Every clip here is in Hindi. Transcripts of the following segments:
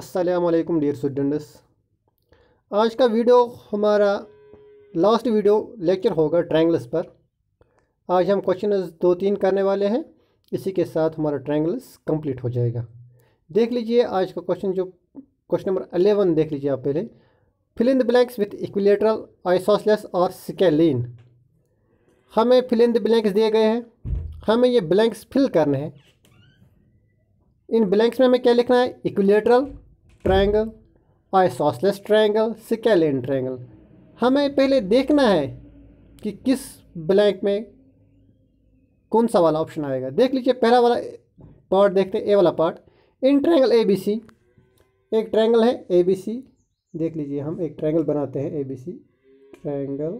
अस्सलाम वालेकुम डियर स्टूडेंट्स। आज का वीडियो हमारा लास्ट वीडियो लेक्चर होगा ट्रायंगल्स पर। आज हम क्वेश्चन 2-3 करने वाले हैं। इसी के साथ हमारा ट्रायंगल्स कंप्लीट हो जाएगा। देख लीजिए आज का क्वेश्चन, जो क्वेश्चन नंबर 11 देख लीजिए आप पहले। Fill in the blanks with equilateral isosceles और स्केलीन। हमें फिल इन द ब्लैंक्स दिए गए हैं, हमें ये ब्लैंक्स फिल करने हैं। इन ब्लैंक्स में हमें क्या लिखना है? Equilateral triangle, isosceles triangle, scalene triangle. हमें पहले देखना है कि किस ब्लैंक में कौन सा वाला ऑप्शन आएगा। देख लीजिए पहला वाला पार्ट देखते हैं, ए वाला part. In triangle A B C, एक ट्रायंगल है ए बी सी। देख लीजिए हम एक ट्रायंगल बनाते हैं A B C. Triangle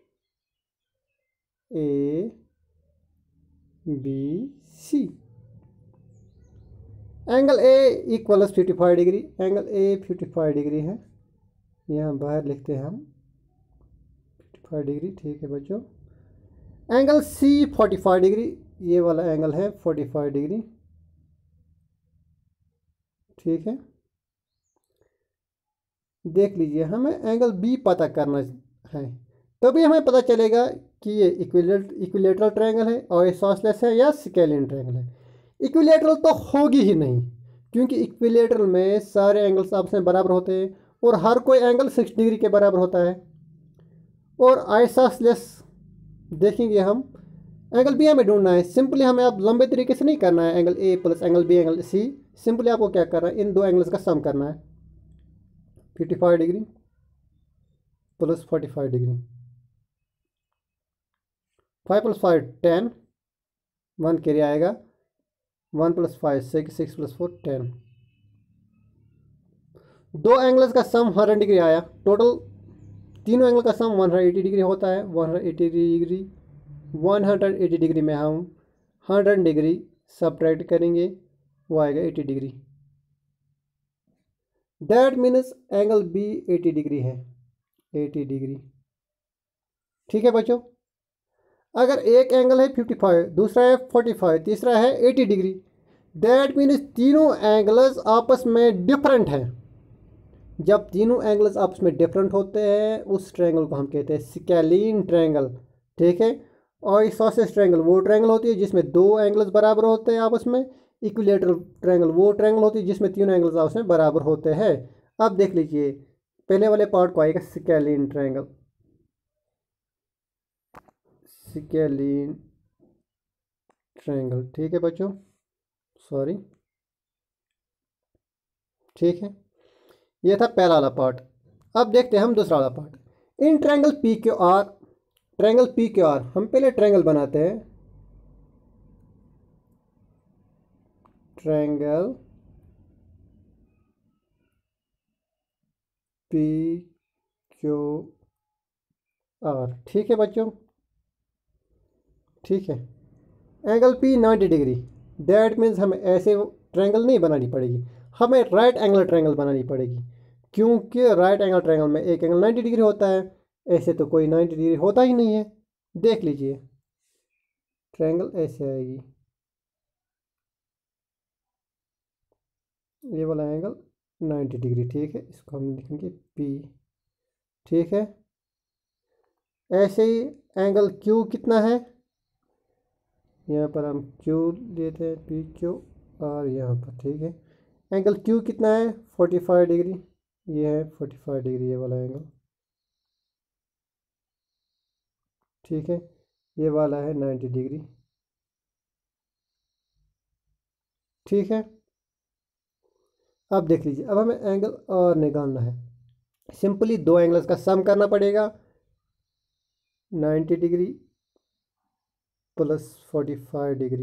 A B C. Angle A equals 55 degree. Angle A 55 degree है, यहाँ बाहर लिखते हैं हम 55 डिग्री। ठीक है बच्चों। एंगल सी 45 डिग्री, ये वाला एंगल है 45 डिग्री। ठीक है, देख लीजिए हमें एंगल बी पता करना है, तभी हमें पता चलेगा कि ये इक्विलेटरल ट्रायंगल है, आइसोसेलेस है या स्केलीन ट्रायंगल है। इक्विलेटरल तो होगी ही नहीं, क्योंकि इक्विलेटरल में सारे एंगल्स आपस में बराबर होते हैं और हर कोई एंगल 60 डिग्री के बराबर होता है। और आइसोसेलेस देखेंगे हम, एंगल बी हमें ढूंढना है। सिंपली हमें अब लंबे तरीके से नहीं करना है, angle A plus angle B angle C. Simply आपको क्या करना है, इन दो एंगल्स का सम करना है। 55 डिग्री प्लस 45 डिग्री, 5 + 5 10, 1 कैरी आएगा। 1 + 5 6, 6 + 4 10। दो एंगल्स का सम 100 डिग्री आया। टोटल तीनों एंगल का सम 180 डिग्री होता है। 180 डिग्री, 180 डिग्री में हम 100 डिग्री सब्ट्रैक्ट करेंगे, वो आएगा 80 degree. That means angle B 80 degree है, 80 डिग्री। ठीक है बच्चों। अगर एक एंगल है 55, दूसरा है 45, तीसरा है 80 डिग्री, दैट मीन्स तीनों एंगल्स आपस में डिफरेंट हैं। जब तीनों एंगल्स आपस में डिफरेंट होते हैं उस ट्रायंगल को हम कहते हैं स्केलीन ट्रायंगल। ठीक है। और आइसोसेलेस ट्रायंगल वो ट्रायंगल होती है जिसमें दो एंगल्स बराबर होते हैं आपस में। इक्विलेटरल ट्रायंगल वो ट्रायंगल होती है जिसमें तीनों एंगल्स आपस में बराबर होते हैं। अब देख लीजिए पहले वाले पार्ट को आएगा स्केलीन ट्रायंगल। स्केलीन ट्रायंगल, ठीक है बच्चों, सॉरी। ठीक है, ये था पहला वाला पार्ट। अब देखते हैं हम दूसरा वाला part. In triangle P Q R, triangle P Q R हम पहले ट्रायंगल बनाते हैं। ट्रायंगल पी क्यू आर, ठीक है बच्चों। ठीक है, angle P 90 degree. That means हमें ऐसे ट्रायंगल नहीं बनानी पड़ेगी, हमें राइट एंगल ट्रायंगल बनानी पड़ेगी, क्योंकि राइट एंगल ट्रायंगल में एक एंगल 90 डिग्री होता है, ऐसे तो कोई 90 डिग्री होता ही नहीं है। देख लीजिए ट्रायंगल ऐसे आएगी, ये वाला एंगल 90 डिग्री। ठीक है, इसको हम लिखेंगे पी। ठीक है, ऐसे ही एंगल क्यू कितना है, यहाँ पर हम क्यू लेते हैं, पी क्यू आर यहाँ पर। ठीक है, एंगल क्यू कितना है 45 डिग्री, ये है 45 डिग्री ये वाला एंगल। ठीक है, ये वाला है 90 डिग्री। ठीक है, अब देख लीजिए अब हमें एंगल और निकालना है। सिंपली दो एंगल्स का सम करना पड़ेगा। 90 डिग्री प्लस 45 डिग्री,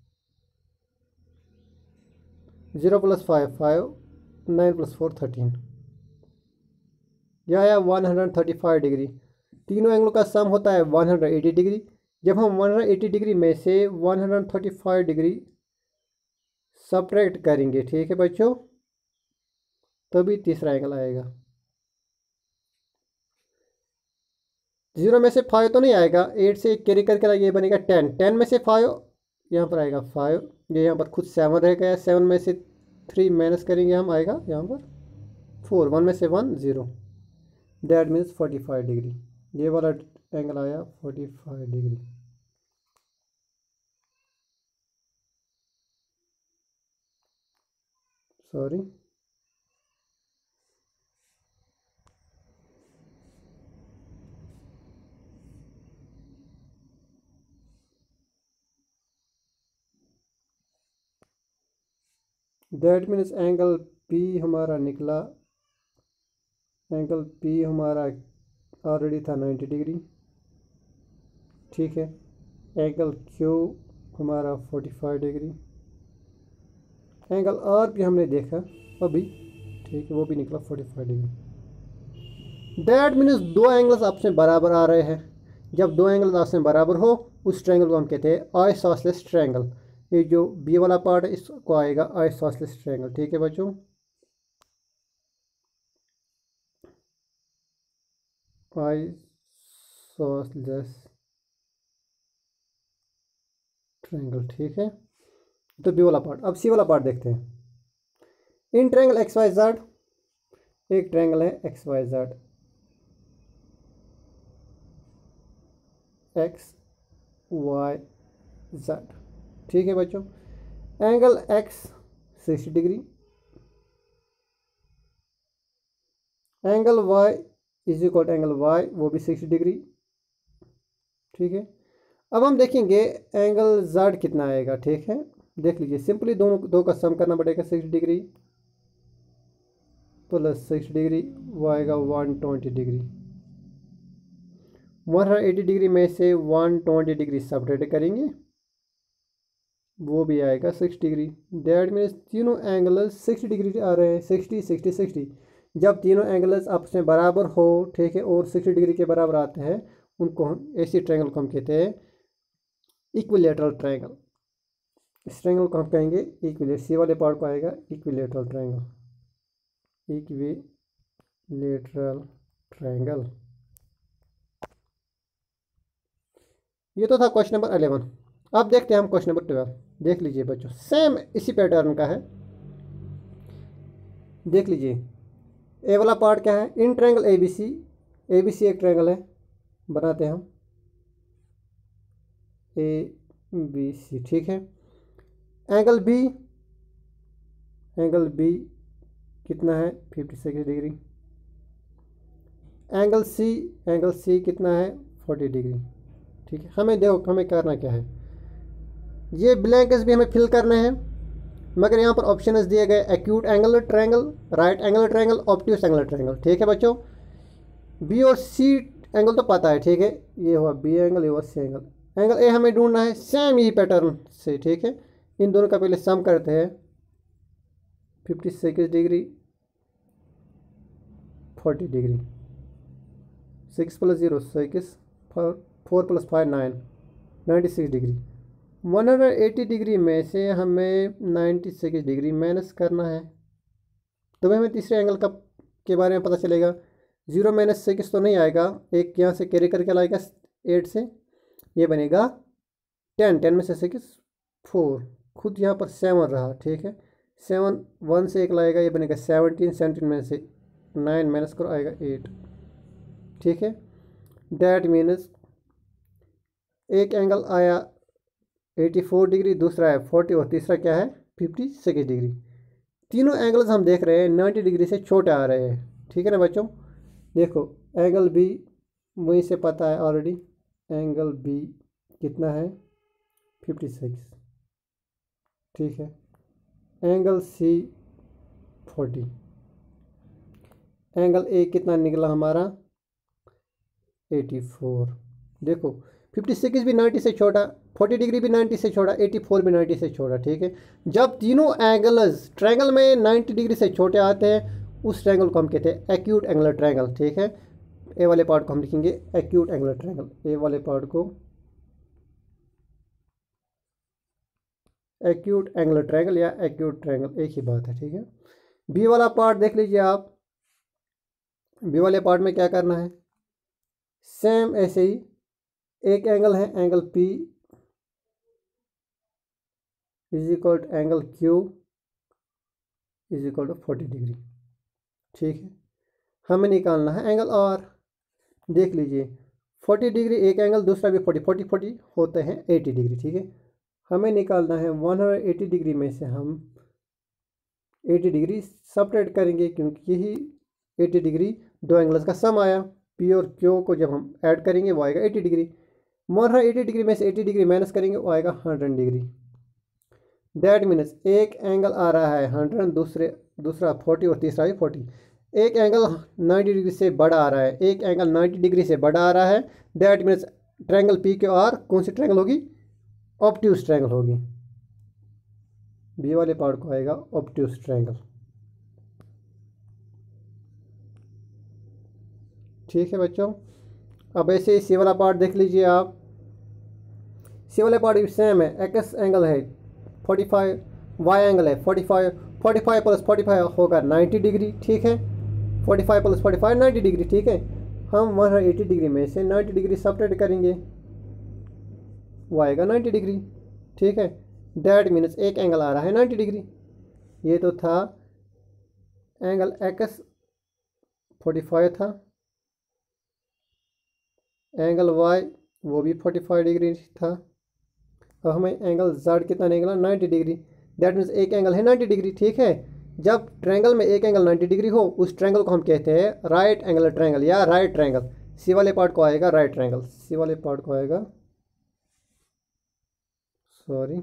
0 + 5 5, 9 + 4 13, यह आया 135 डिग्री। तीनों एंगलों का सम होता है 180 डिग्री। जब हम 180 डिग्री में से 135 डिग्री सब्ट्रैक्ट करेंगे, ठीक है बच्चों, तभी तीसरा एंगल आएगा। 0 में से 5 तो नहीं आएगा, 8 से कैरी करके ये बनेगा 10, 10 में से 5 यहाँ पर आएगा 5, ये यहाँ पर खुद 7 रह गया, 7 में से 3 माइनस करेंगे हम, आएगा यहाँ पर 4, 1 में से 1 0, दैट मीन्स 45 डिग्री। ये वाला एंगल आया 45 degree. Sorry, that means angle P हमारा निकला, एंगल पी हमारा ऑलरेडी था 90 डिग्री, ठीक है। एंगल क्यू हमारा 45 डिग्री, एंगल आर भी हमने देखा अभी, ठीक है, वो भी निकला 45 डिग्री। दैट मीन्स दो एंगल्स आपस में बराबर आ रहे हैं। जब दो एंगल्स आपस में बराबर हो उस ट्रायंगल को हम कहते हैं आइसोसेलेस ट्रायंगल। ये जो बी वाला पार्ट है इसको आएगा आइसोसेलेस ट्रायंगल, ठीक है बच्चों। आइसोसेलेस ट्रायंगल, ठीक है। तो बी वाला पार्ट। अब सी वाला पार्ट देखते हैं। In triangle X Y Z, एक ट्रायंगल है X Y Z, X Y Z, ठीक है बच्चों। Angle X 60 degree, angle Y is equal angle Y, वो भी 60 डिग्री, ठीक है। अब हम देखेंगे एंगल जेड कितना आएगा, ठीक है। देख लीजिए, सिंपली दोनों दो का सम करना पड़ेगा। 60 डिग्री प्लस 60 डिग्री वो आएगा 120 डिग्री। 180 डिग्री में से 120 डिग्री सब्ट्रैक्ट करेंगे, वो भी आएगा 6 डिग्री। दैट मीन्स तीनों एंगल्स 60 डिग्री आ रहे हैं, 60 60 60। जब तीनों एंगल्स आपस में बराबर हो, ठीक है, और 60 डिग्री के बराबर आते हैं, उनको हम ऐसी ट्रायंगल को हम कहते हैं इक्विलेटरल ट्रायंगल। इस ट्रायंगल को हम कहेंगे इक्विलेटरल। सी वाले पार्ट को आएगा इक्विलेटरल ट्रायंगल, इक्विलेटरल ट्रायंगल। ये तो था क्वेश्चन नंबर 11। अब देखते हैं हम क्वेश्चन नंबर 12। देख लीजिए बच्चों, सेम इसी पैटर्न का है। देख लीजिए, ए वाला पार्ट क्या है, in triangle A B C, A B C एक ट्रायंगल है, बनाते हैं हम ए बी सी, ठीक है। एंगल बी, एंगल बी कितना है 56 डिग्री। एंगल सी कितना है 40 डिग्री, ठीक है। हमें देखो, हमें करना क्या है, ये ब्लैंक्स भी हमें फिल करने हैं, मगर यहाँ पर ऑप्शन दिए गए acute angle triangle, right angle triangle, obtuse angle triangle, ठीक है बच्चों। बी और सी एंगल तो पता है, ठीक है, ये हुआ बी एंगल, ये हुआ सी एंगल। एंगल ए हमें ढूंढना है सेम यही पैटर्न से, ठीक है। इन दोनों का पहले सम करते हैं। 56 डिग्री 40 डिग्री, 6 + 0 6, 4 + 5 9, 96 डिग्री। 180 डिग्री में से हमें 96 डिग्री माइनस करना है, तो हमें तीसरे एंगल का के बारे में पता चलेगा। 0 - 6 तो नहीं आएगा, एक यहाँ से कैरी करके लाएगा 8 से, ये बनेगा 10, 10 में से 6 4, खुद यहाँ पर 7 रहा, ठीक है। 7 1 से 1 लाएगा, ये बनेगा 17, 17 में से 9 माइनस करो, आएगा 8, ठीक है। दैट मीन्स एक एंगल आया 84 डिग्री, दूसरा है 40 और तीसरा क्या है 56 डिग्री। तीनों एंगल्स हम देख रहे हैं 90 डिग्री से छोटे आ रहे हैं, ठीक है ना बच्चों। देखो एंगल बी वहीं से पता है ऑलरेडी, एंगल बी कितना है 56, ठीक है। एंगल सी 40, एंगल ए कितना निकला हमारा 84। देखो 56 भी 90 से छोटा, 40 डिग्री भी 90 से छोटा, 84 भी 90 से छोटा, ठीक है। जब तीनों एंगल्स ट्रायंगल में 90 डिग्री से छोटे आते हैं, उस ट्रायंगल को हम कहते हैं एक्यूट एंगुलर ट्रायंगल, ठीक है। ए वाले पार्ट को हम लिखेंगे एक्यूट एंगुलर ट्रायंगल, ए वाले पार्ट को एक्यूट एंगुलर ट्रायंगल या एक्यूट ट्रायंगल, एक ही बात है, ठीक है। बी वाला पार्ट देख लीजिए आप, बी वाले पार्ट में क्या करना है, सेम ऐसे ही एक एंगल है angle P is equal to angle Q, is equal to 40 degree. ठीक है, हमें निकालना है एंगल आर। देख लीजिए 40 डिग्री एक एंगल, दूसरा भी 40 होते हैं 80 डिग्री। ठीक है, हमें निकालना है 180 डिग्री में से हम 80 डिग्री सेपरेट करेंगे, क्योंकि यही 80 डिग्री दो एंगल्स का सम आया। पी और क्यू को जब हम ऐड करेंगे वो आएगा 80 डिग्री। 180 डिग्री में से 80 डिग्री माइनस करेंगे वो आएगा 100 डिग्री। दैट मीन्स एक एंगल आ रहा है 100, दूसरा 40 और तीसरा भी 40। एक एंगल 90 डिग्री से बड़ा आ रहा है, एक एंगल 90 डिग्री से बड़ा आ रहा है। That means triangle P Q R कौन सी ट्रायंगल होगी? ऑब्ट्यूज ट्रायंगल होगी। बी वाले पार्ट को आएगा ऑब्ट्यूज ट्रायंगल। ठीक है बच्चों, अब ऐसे ही सी वाला पार्ट देख लीजिए आप। सी वाले पार्ट भी सेम है। एक्स एंगल है 45, वाई एंगल है 45, 45 प्लस 45 होगा 90 डिग्री। ठीक है, 45 प्लस 45 90 डिग्री। ठीक है, हम 180 डिग्री में से 90 डिग्री सेपरेट करेंगे, वो आएगा 90 डिग्री। ठीक है, दैट मीन्स एक एंगल आ रहा है 90 डिग्री। ये तो था एंगल एक्स 45 था, एंगल वाई वो भी 45 डिग्री था। अब हमें एंगल जेड कितना निकला? 90 डिग्री। दैट मीन्स एक एंगल है 90 डिग्री। ठीक है, जब ट्रायंगल में एक एंगल 90 डिग्री हो उस ट्रायंगल को हम कहते हैं राइट एंगल ट्रायंगल या राइट ट्रायंगल। सी वाले पार्ट को आएगा राइट ट्रायंगल। सी वाले पार्ट को आएगा, सॉरी,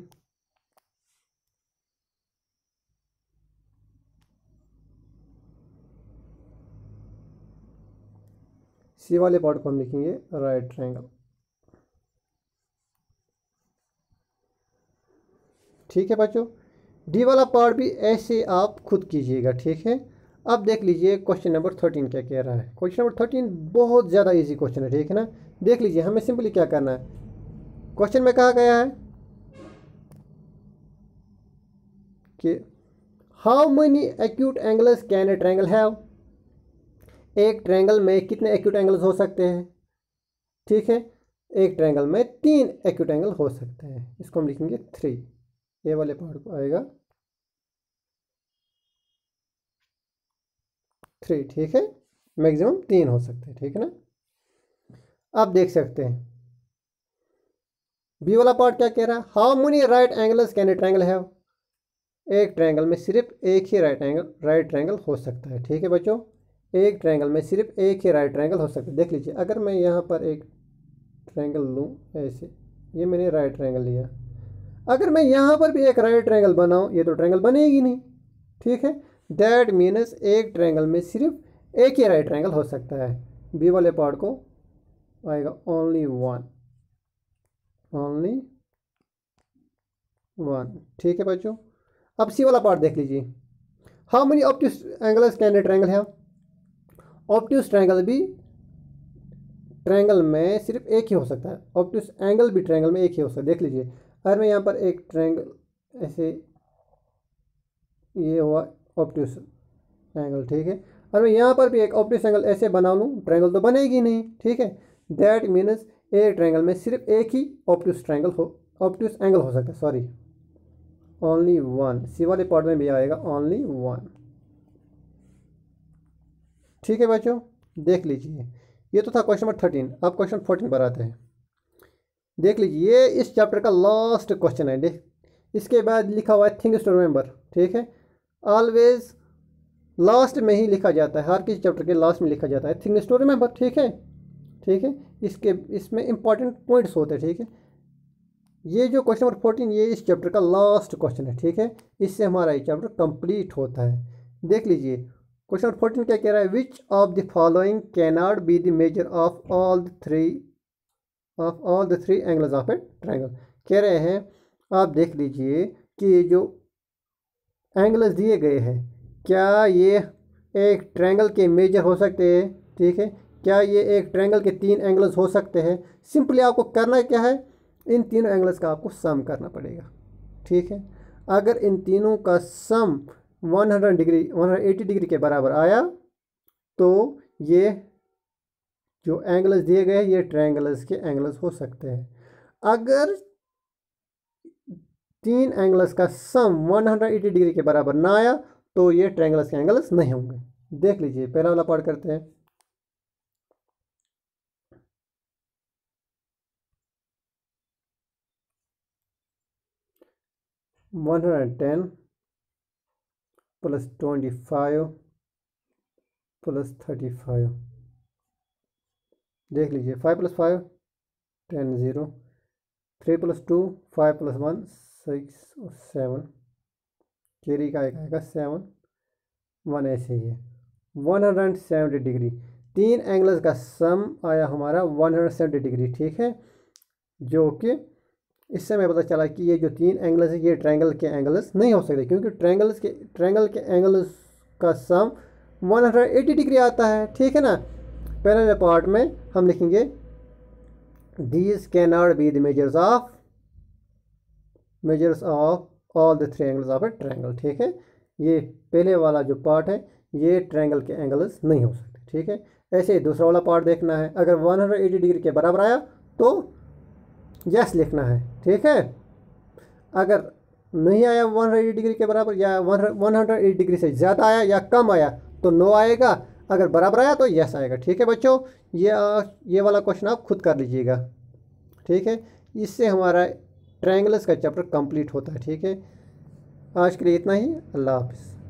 सी वाले पार्ट को हम लिखेंगे राइट ट्रायंगल। ठीक है बच्चों, डी वाला पार्ट भी ऐसे आप खुद कीजिएगा। ठीक है, अब देख लीजिए क्वेश्चन नंबर 13 क्या कह रहा है। क्वेश्चन नंबर 13 बहुत ज़्यादा इजी क्वेश्चन है। ठीक है ना, देख लीजिए हमें सिंपली क्या करना है। क्वेश्चन में कहा गया है कि how many acute angles can a triangle have. एक ट्रायंगल में कितने एक्यूट एंगल्स हो सकते हैं? ठीक है, एक ट्रायंगल में 3 एक्यूट एंगल हो सकते हैं। इसको हम लिखेंगे 3। ये वाले पार्ट को आएगा 3। ठीक है, मैक्सिमम 3 हो सकते हैं। ठीक है ना, आप देख सकते हैं बी वाला पार्ट क्या कह रहा है, how many right angles can a triangle have. एक ट्रायंगल में सिर्फ एक ही राइट ट्रायंगल हो सकता है। ठीक है बच्चों, एक ट्रायंगल में सिर्फ एक ही राइट ट्रायंगल हो सकता है। देख लीजिए अगर मैं यहाँ पर एक ट्रायंगल लूँ ऐसे, ये मैंने राइट ट्रायंगल लिया, अगर मैं यहाँ पर भी एक राइट ट्रायंगल बनाऊँ ये तो ट्रायंगल बनेगी नहीं। ठीक है, दैट मीन्स एक ट्रायंगल में सिर्फ एक ही राइट ट्रायंगल हो सकता है। बी वाले पार्ट को आएगा ओनली वन, ओनली वन। ठीक है बच्चों, अब सी वाला पार्ट देख लीजिए, how many obtuse angles can a triangle have. Obtuse triangle भी ट्रायंगल में सिर्फ एक ही हो सकता है, ऑब्ट्यूज एंगल भी ट्रायंगल में एक ही हो सकता है। देख लीजिए अगर मैं यहाँ पर एक ट्रायंगल ऐसे, ये हुआ ऑब्ट्यूज एंगल। ठीक है, और मैं यहाँ पर भी एक ऑब्ट्यूज एंगल ऐसे बना लूँ, ट्रायंगल तो बनेगी नहीं। ठीक है, दैट मीन्स एक ट्रायंगल में सिर्फ एक ही ऑब्ट्यूज एंगल हो सकता है, सॉरी, ओनली वन। सी वाले पार्ट में भी आएगा ओनली वन। ठीक है बच्चों, देख लीजिए ये तो था क्वेश्चन नंबर 13। अब क्वेश्चन 14 पर आते हैं। देख लीजिए ये इस चैप्टर का लास्ट क्वेश्चन है। देख, इसके बाद लिखा हुआ है थिंग्स टू रिमेंबर। ठीक है, ऑलवेज लास्ट में ही लिखा जाता है, हर किसी चैप्टर के लास्ट में लिखा जाता है थिंग्स टू रिमेंबर। ठीक है, ठीक है, इसमें इंपॉर्टेंट पॉइंट्स होते हैं। ठीक है, ये जो क्वेश्चन नंबर 14 ये इस चैप्टर का लास्ट क्वेश्चन है। ठीक है, इससे हमारा ये चैप्टर कंप्लीट होता है। देख लीजिए क्वेश्चन नंबर 14 क्या कह रहा है, which of the following can not be the measure of all the three angles of a triangle. कह रहे हैं आप देख लीजिए कि जो एंगल्स दिए गए हैं क्या ये एक ट्रायंगल के मेजर हो सकते हैं। ठीक है, क्या ये एक ट्रायंगल के 3 एंगल्स हो सकते हैं। सिंपली आपको करना क्या है, इन तीनों एंगल्स का आपको सम करना पड़ेगा। ठीक है, अगर इन तीनों का सम 180 डिग्री के बराबर आया तो ये जो एंगल्स दिए गए ये ट्रायंगल्स के एंगल्स हो सकते हैं। अगर 3 एंगल्स का सम 180 डिग्री के बराबर ना आया तो ये ट्रायंगल्स के एंगल्स नहीं होंगे। देख लीजिए, पहला वाला पार्ट करते हैं। 110 प्लस 25 प्लस 35। देख लीजिए, 5 प्लस 5 10, 0, 3 प्लस 2 5 प्लस 1 6 और 7, कैरी का एक आएगा 7, 1 ऐसे ही है। 170 डिग्री, तीन एंगल्स का सम आया हमारा 170 डिग्री, ठीक है। जो कि इससे हमें पता चला कि ये जो तीन एंगल्स है ये ट्रायंगल के एंगल्स नहीं हो सकते, क्योंकि ट्रायंगल के एंगल्स का सम 180 डिग्री आता है, ठीक है ना। पहले पार्ट में हम लिखेंगे these can not be the measures of all the three angles of a triangle, ठीक है। ये पहले वाला जो पार्ट है ये ट्रायंगल के एंगल्स नहीं हो सकते, ठीक है। ऐसे ही दूसरा वाला पार्ट देखना है, अगर 180 डिग्री के बराबर आया तो यस लिखना है, ठीक है। अगर नहीं आया 180 डिग्री के बराबर या 180 डिग्री से ज़्यादा आया या कम आया तो नो आएगा, अगर बराबर आया तो यस आएगा, ठीक है बच्चों। ये वाला क्वेश्चन आप खुद कर लीजिएगा, ठीक है। इससे हमारा ट्रायंगल्स का चैप्टर कंप्लीट होता है, ठीक है। आज के लिए इतना ही, अल्लाह हाफिज़।